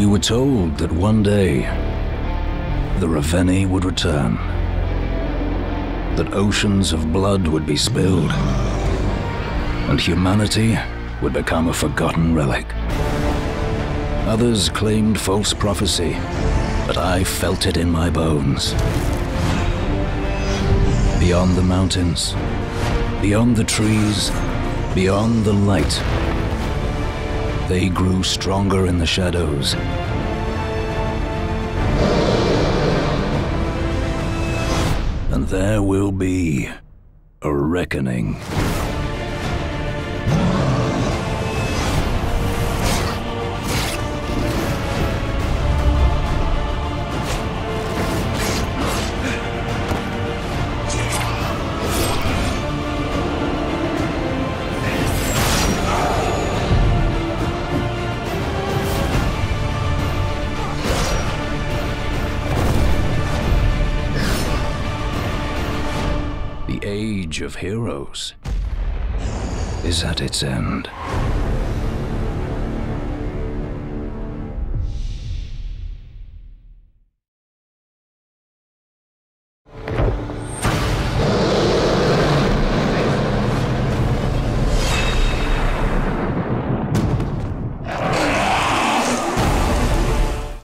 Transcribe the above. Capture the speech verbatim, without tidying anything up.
We were told that one day, the Ravenni would return. That oceans of blood would be spilled, and humanity would become a forgotten relic. Others claimed false prophecy, but I felt it in my bones. Beyond the mountains, beyond the trees, beyond the light, they grew stronger in the shadows. And there will be a reckoning. The age of heroes is at its end.